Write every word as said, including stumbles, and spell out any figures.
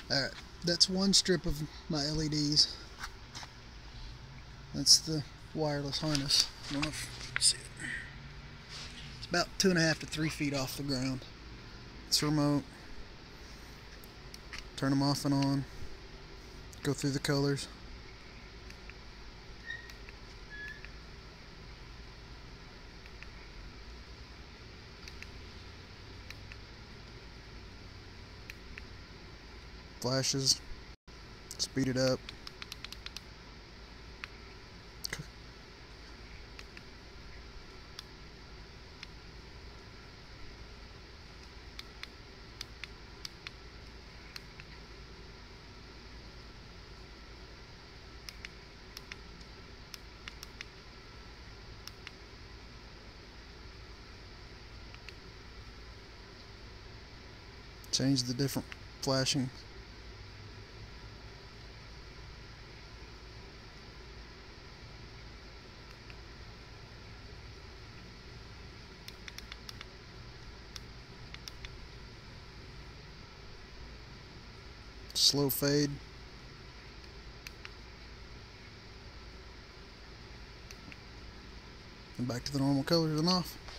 Alright, that's one strip of my L E Ds. That's the wireless harness. I don't know if you can see it. It's about two and a half to three feet off the ground. It's a remote. Turn them off and on. Go through the colors. Flashes. Speed it up. Change the different flashing. Slow fade. And back to the normal colors and off.